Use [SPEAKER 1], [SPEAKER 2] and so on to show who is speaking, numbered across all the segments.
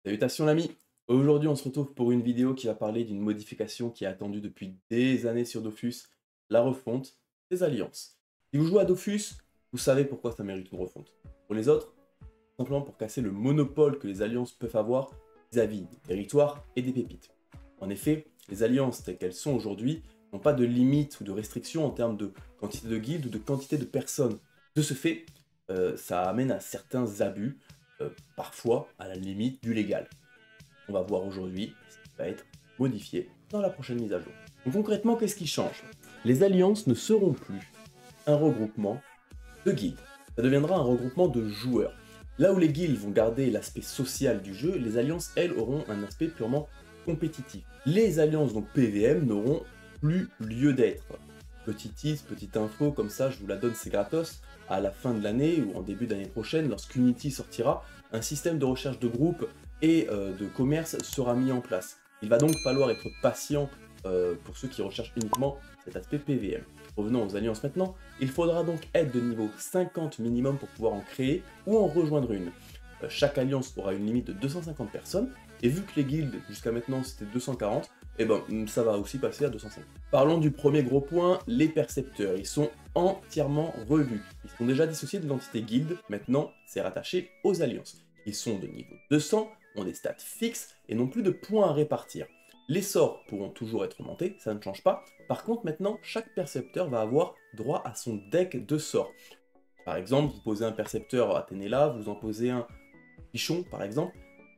[SPEAKER 1] Salutations l'ami. Aujourd'hui on se retrouve pour une vidéo qui va parler d'une modification qui est attendue depuis des années sur Dofus, la refonte des alliances. Si vous jouez à Dofus, vous savez pourquoi ça mérite une refonte. Pour les autres, simplement pour casser le monopole que les alliances peuvent avoir vis-à-vis des territoires et des pépites. En effet, les alliances telles qu'elles sont aujourd'hui n'ont pas de limite ou de restriction en termes de quantité de guildes ou de quantité de personnes. De ce fait, ça amène à certains abus, parfois à la limite du légal. On va voir aujourd'hui ce qui va être modifié dans la prochaine mise à jour. Donc concrètement, qu'est-ce qui change? Les alliances ne seront plus un regroupement de guildes. Ça deviendra un regroupement de joueurs. Là où les guildes vont garder l'aspect social du jeu, les alliances, elles, auront un aspect purement compétitif. Les alliances, donc PVM, n'auront plus lieu d'être. Petit tease, petite info, comme ça je vous la donne, c'est gratos. À la fin de l'année ou en début d'année prochaine, lorsqu'Unity sortira, un système de recherche de groupe et de commerce sera mis en place. Il va donc falloir être patient pour ceux qui recherchent uniquement cet aspect PVM. Revenons aux alliances maintenant, il faudra donc être de niveau 50 minimum pour pouvoir en créer ou en rejoindre une. Chaque alliance aura une limite de 250 personnes, et vu que les guildes jusqu'à maintenant c'était 240, et ben ça va aussi passer à 250. Parlons du premier gros point, les percepteurs. Ils sont entièrement revus. Ils sont déjà dissociés de l'entité guild, maintenant c'est rattaché aux alliances. Ils sont de niveau 200, ont des stats fixes et n'ont plus de points à répartir. Les sorts pourront toujours être montés, ça ne change pas. Par contre, maintenant, chaque percepteur va avoir droit à son deck de sorts. Par exemple, vous posez un percepteur Athénéla, vous en posez un Pichon, par exemple.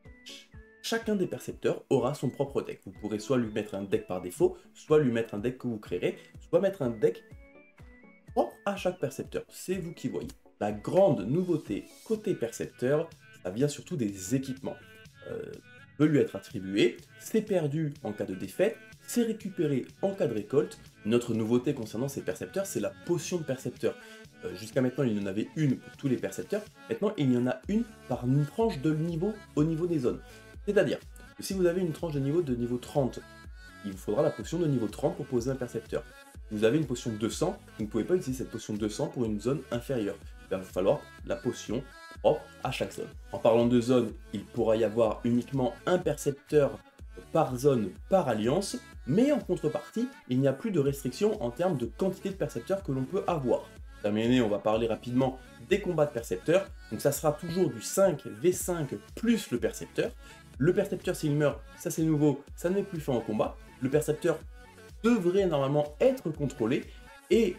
[SPEAKER 1] Chacun des percepteurs aura son propre deck. Vous pourrez soit lui mettre un deck par défaut, soit lui mettre un deck que vous créerez, soit mettre un deck propre à chaque percepteur. C'est vous qui voyez. La grande nouveauté côté percepteur, ça vient surtout des équipements. Peut lui être attribué, c'est perdu en cas de défaite, c'est récupéré en cas de récolte. Notre nouveauté concernant ces percepteurs, c'est la potion de percepteur. Jusqu'à maintenant, il y en avait une pour tous les percepteurs. Maintenant, il y en a une par une tranche de niveau au niveau des zones. C'est-à-dire que si vous avez une tranche de niveau 30, il vous faudra la potion de niveau 30 pour poser un percepteur. Si vous avez une potion de 200, vous ne pouvez pas utiliser cette potion de 200 pour une zone inférieure. Il va vous falloir la potion propre à chaque zone. En parlant de zone, il pourra y avoir uniquement un percepteur par zone, par alliance, mais en contrepartie, il n'y a plus de restriction en termes de quantité de percepteurs que l'on peut avoir. Terminé, on va parler rapidement des combats de percepteurs. Donc ça sera toujours du 5v5 plus le percepteur. Le percepteur, s'il meurt, ça c'est nouveau, ça n'est plus fait en combat. Le percepteur devrait normalement être contrôlé. Et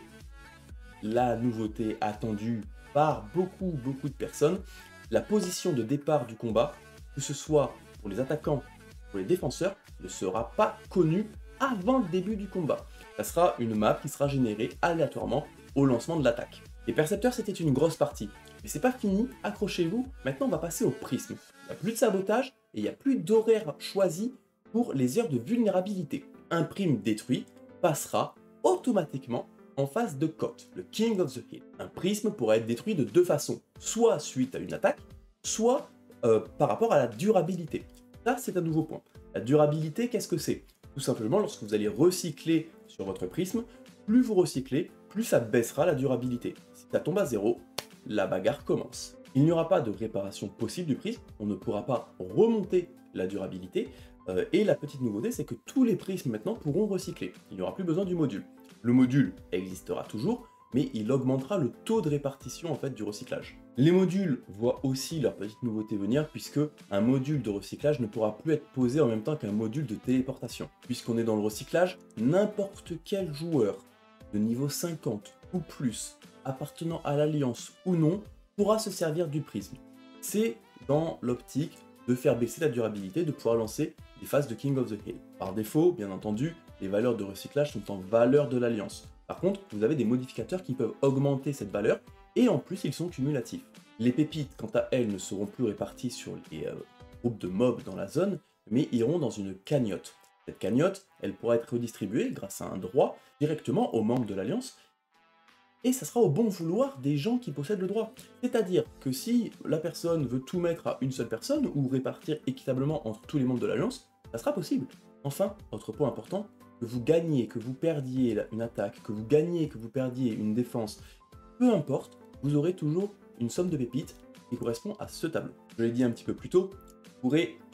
[SPEAKER 1] la nouveauté attendue par beaucoup de personnes, la position de départ du combat, que ce soit pour les attaquants ou pour les défenseurs, ne sera pas connue avant le début du combat. Ça sera une map qui sera générée aléatoirement au lancement de l'attaque. Les percepteurs, c'était une grosse partie. Mais c'est pas fini, accrochez-vous, maintenant on va passer au prisme. Il n'y a plus de sabotage et il n'y a plus d'horaire choisi pour les heures de vulnérabilité. Un prime détruit passera automatiquement en phase de cote, le King of the Hill. Un prisme pourra être détruit de deux façons, soit suite à une attaque, soit par rapport à la durabilité. Ça, c'est un nouveau point. La durabilité, qu'est-ce que c'est? Tout simplement, lorsque vous allez recycler sur votre prisme, plus vous recyclez, plus ça baissera la durabilité. Si ça tombe à zéro, la bagarre commence. Il n'y aura pas de réparation possible du prisme, on ne pourra pas remonter la durabilité, et la petite nouveauté, c'est que tous les prismes maintenant pourront recycler. Il n'y aura plus besoin du module. Le module existera toujours, mais il augmentera le taux de répartition en fait du recyclage. Les modules voient aussi leur petite nouveauté venir, puisque un module de recyclage ne pourra plus être posé en même temps qu'un module de téléportation. Puisqu'on est dans le recyclage, n'importe quel joueur de niveau 50 ou plus, appartenant à l'Alliance ou non, pourra se servir du prisme. C'est dans l'optique de faire baisser la durabilité, de pouvoir lancer des phases de King of the Hill. Par défaut, bien entendu, les valeurs de recyclage sont en valeur de l'Alliance. Par contre, vous avez des modificateurs qui peuvent augmenter cette valeur, et en plus, ils sont cumulatifs. Les pépites, quant à elles, ne seront plus réparties sur les groupes de mobs dans la zone, mais iront dans une cagnotte. Cette cagnotte, elle pourra être redistribuée grâce à un droit directement aux membres de l'Alliance, et ça sera au bon vouloir des gens qui possèdent le droit. C'est-à-dire que si la personne veut tout mettre à une seule personne, ou répartir équitablement entre tous les membres de l'Alliance, ça sera possible. Enfin, autre point important, que vous gagniez, que vous perdiez une attaque, que vous gagniez, que vous perdiez une défense, peu importe, vous aurez toujours une somme de pépites qui correspond à ce tableau. Je l'ai dit un petit peu plus tôt, vous pourrez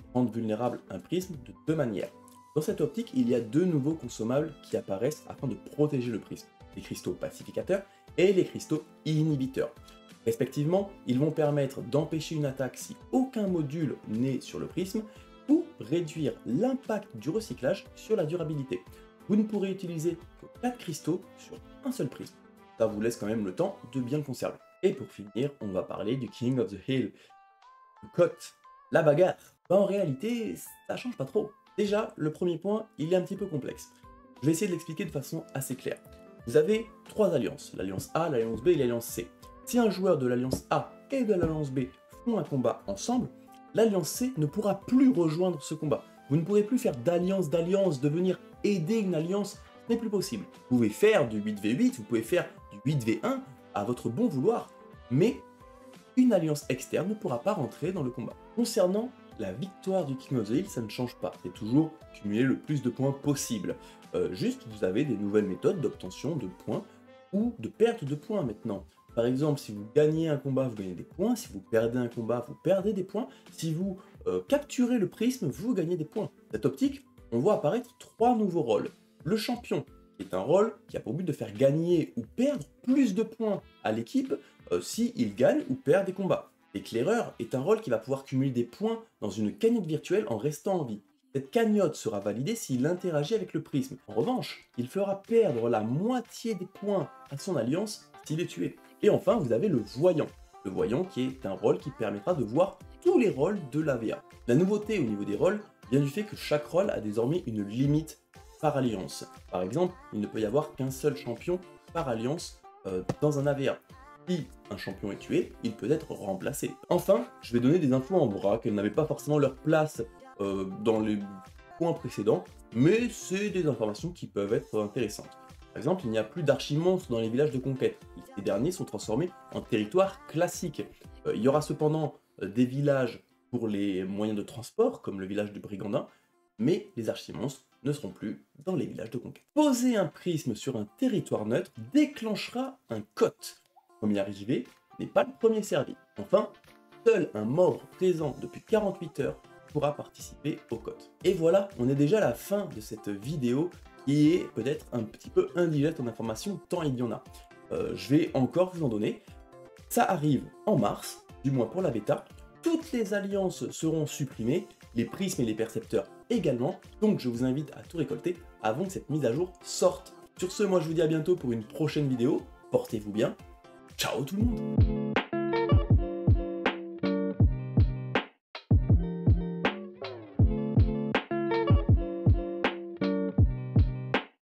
[SPEAKER 1] rendre vulnérable un prisme de deux manières. Dans cette optique, il y a deux nouveaux consommables qui apparaissent afin de protéger le prisme, les cristaux pacificateurs et les cristaux inhibiteurs. Respectivement, ils vont permettre d'empêcher une attaque si aucun module n'est sur le prisme ou réduire l'impact du recyclage sur la durabilité. Vous ne pourrez utiliser que 4 cristaux sur un seul prisme. Ça vous laisse quand même le temps de bien le conserver. Et pour finir, on va parler du King of the Hill, le cote, la bagarre. En réalité, ça change pas trop. Déjà, le premier point, il est un petit peu complexe. Je vais essayer de l'expliquer de façon assez claire. Vous avez 3 alliances, l'alliance A, l'alliance B et l'alliance C. Si un joueur de l'alliance A et de l'alliance B font un combat ensemble, l'alliance C ne pourra plus rejoindre ce combat. Vous ne pourrez plus faire d'alliance, de venir aider une alliance, ce n'est plus possible. Vous pouvez faire du 8v8, vous pouvez faire du 8v1 à votre bon vouloir, mais une alliance externe ne pourra pas rentrer dans le combat. Concernant la victoire du King of the Hill, ça ne change pas, c'est toujours cumuler le plus de points possible. Juste, vous avez des nouvelles méthodes d'obtention de points ou de perte de points maintenant. Par exemple, si vous gagnez un combat, vous gagnez des points. Si vous perdez un combat, vous perdez des points. Si vous capturez le prisme, vous gagnez des points. Cette optique, on voit apparaître 3 nouveaux rôles. Le champion, qui est un rôle qui a pour but de faire gagner ou perdre plus de points à l'équipe s'il gagne ou perd des combats. L'éclaireur est un rôle qui va pouvoir cumuler des points dans une cagnotte virtuelle en restant en vie. Cette cagnotte sera validée s'il interagit avec le prisme. En revanche, il fera perdre la moitié des points à son alliance s'il est tué. Et enfin, vous avez le voyant. Le voyant qui est un rôle qui permettra de voir tous les rôles de l'AVA. La nouveauté au niveau des rôles vient du fait que chaque rôle a désormais une limite par alliance. Par exemple, il ne peut y avoir qu'un seul champion par alliance dans un AVA. Si un champion est tué, il peut être remplacé. Enfin, je vais donner des infos en vrac, elles n'avaient pas forcément leur place dans les points précédents, mais c'est des informations qui peuvent être intéressantes. Par exemple, il n'y a plus d'archimonstres dans les villages de conquête. Ces derniers sont transformés en territoires classiques. Il y aura cependant des villages pour les moyens de transport, comme le village de Brigandin, mais les archimonstres ne seront plus dans les villages de conquête. Poser un prisme sur un territoire neutre déclenchera un cote. Le premier arrivé n'est pas le premier servi. Enfin, seul un membre présent depuis 48 heures pourra participer au cote. Et voilà, on est déjà à la fin de cette vidéo qui est peut-être un petit peu indigeste en informations tant il y en a. Je vais encore vous en donner. Ça arrive en mars, du moins pour la bêta. Toutes les alliances seront supprimées, les prismes et les percepteurs également, donc je vous invite à tout récolter avant que cette mise à jour sorte. Sur ce, moi je vous dis à bientôt pour une prochaine vidéo, portez-vous bien, ciao tout le monde!